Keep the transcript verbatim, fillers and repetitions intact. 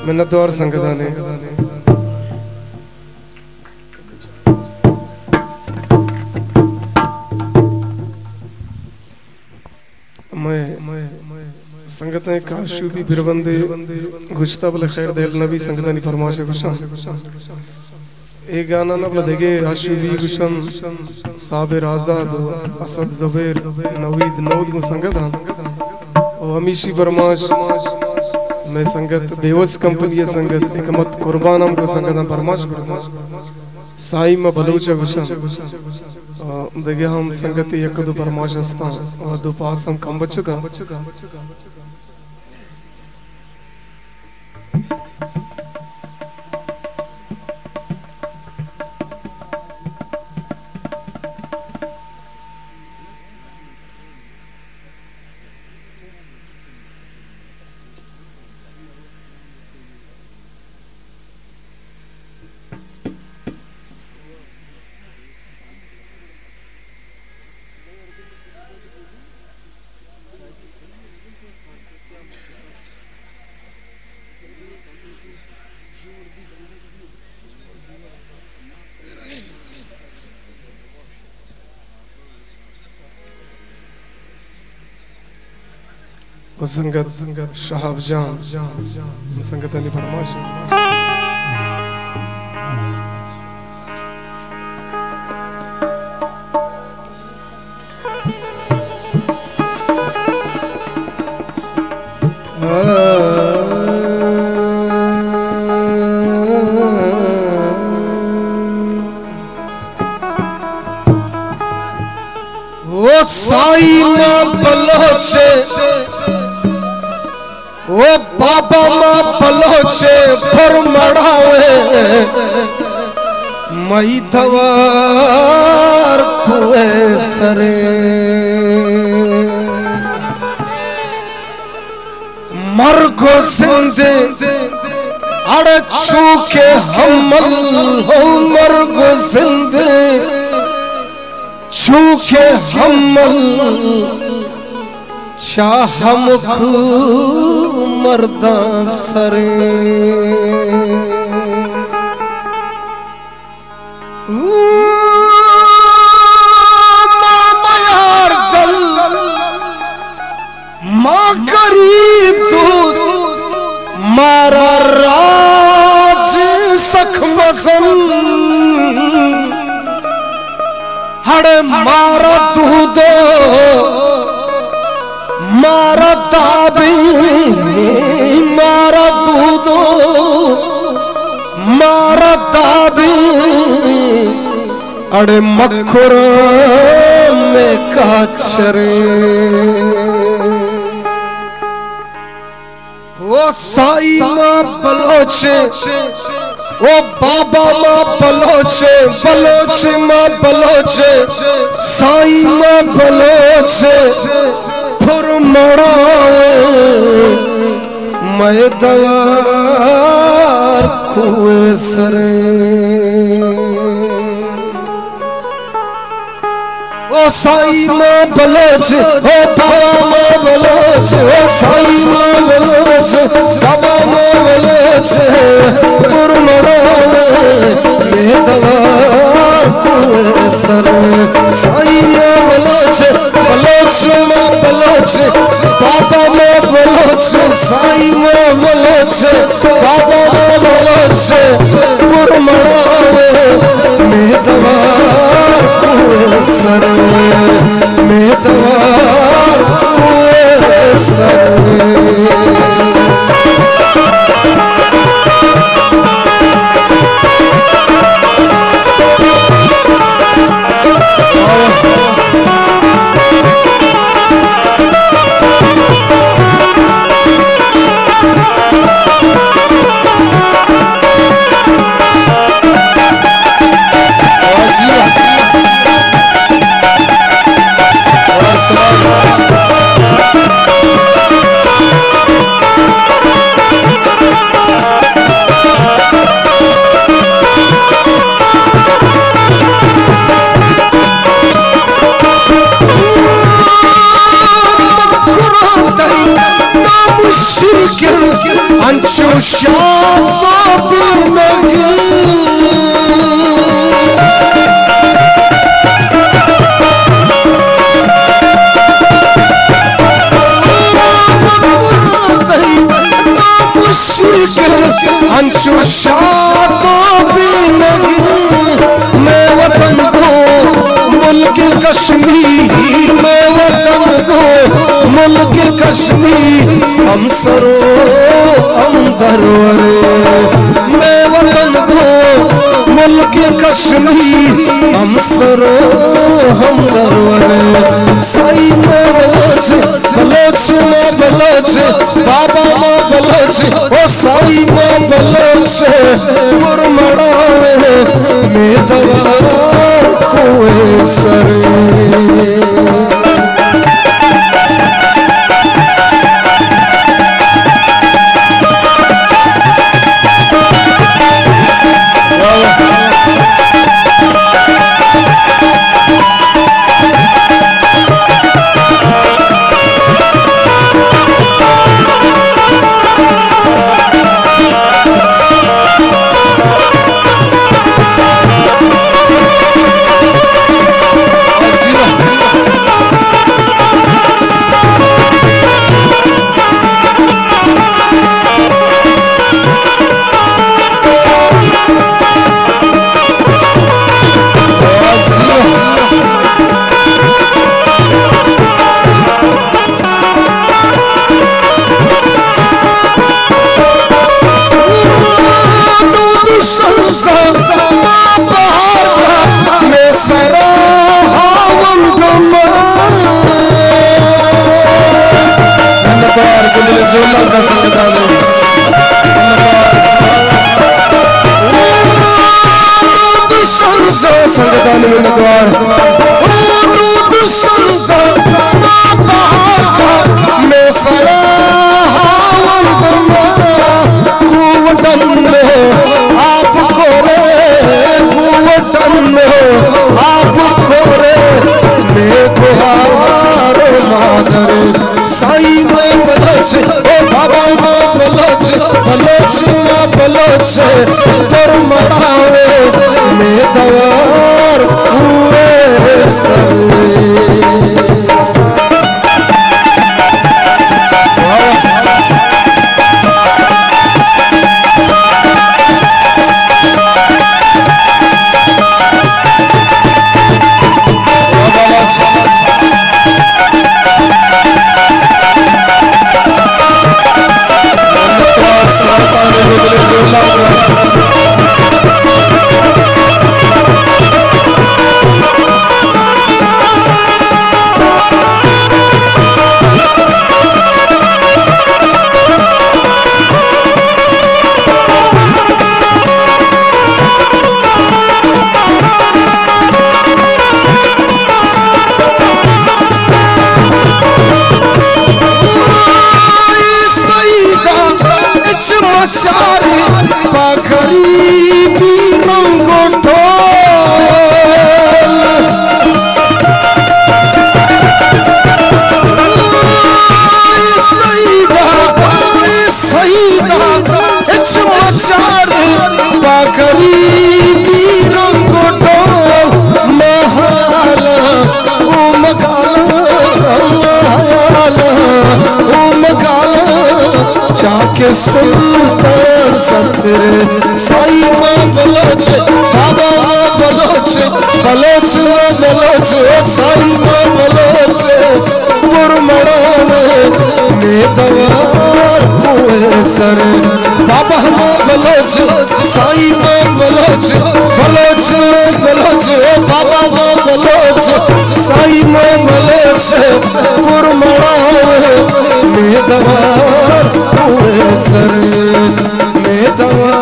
मिन्नत और संगता ने संगत काशू भी बिरबंदे गुश्ता बल खैर देल नबी संगत ने फरमाशे गुशान एक गाना ना बल देगे आशू भी गुशन साबिर आजाद असद ज़ुबैर नवीद नौद को संगत और हमीशी फरमाश मैं संगत बेवस कंपनी संगत एकमत कुर्बान हम को संगत फरमाश साई में बलूच गुशान देगे हम संगत यकदु फरमाश अस्ता और दो पास हम कम बचता संगत संगत शहाब जान संगत ने फरमाश वो साई ना बलोचे वो बाबा माँ बलोचे फरमड़ावे मई थवार कुए सरे मरगो सिंधे अड़ चूके हमल हो मरगो सिंधे चूके हमल चाहमुख मर्दा सरे मायार गल माँ गरीब दूध मारा राज सख मसन हड़े मारा दूधो मारा ताबी मारा दूधो मारा ताबी अड़े मखुर में काचरे वो साई माँ बलोचे वो बाबा माँ बलोचे बलोचे माँ बलोचे साई माँ बलोचे फरमावे मैं दवार कुए सरे ओ साई माँ बलोच ओ बाबा माँ बलोच ओ साई माँ बलोच बाबा माँ बलोच फरमावे मैं दवार कुए सरे साई माँ बलोच बलोच माँ बलोच बाबा माँ बलोच साई माँ बलोच बाबा माँ बलोच फरमावे मैं दवार कुए सरे मैं दवार कुए सरे अंशु श्याम नगी अंशु श्याम नगी मैं वतन को मुल्क कश्मीर में वतन को मुल्क कश्मीर हम सरो हम दरवरे मैं वतन को मुल्क कश्मीर हम सरो हम दरवरे साई में बलोच बलोच में बलोच बाबा में बलोच ओ साई में बलोच गुरमड़ा में दवा हुए सरे संगतान में नगवार में सरा कुवटन में आप खोरे कुवटन में आप खोरे देखो हारो मादर साई में बलोच ओ बाबा में बलोच बलोच में बलोच पर मरावे में दवार हुए सरे के सुल्तान सतरे साई मां बलोच बाबा मां बलोच बलोच मां बलोच साई मां बलोच गुरमड़ा में दवार हुए सर बाबा मां बलोच साई मां बलोच बलोच में बलोच बाबा मां बलोच साई मां बलोच गुरमड़ा में दवार हुए सर में दवा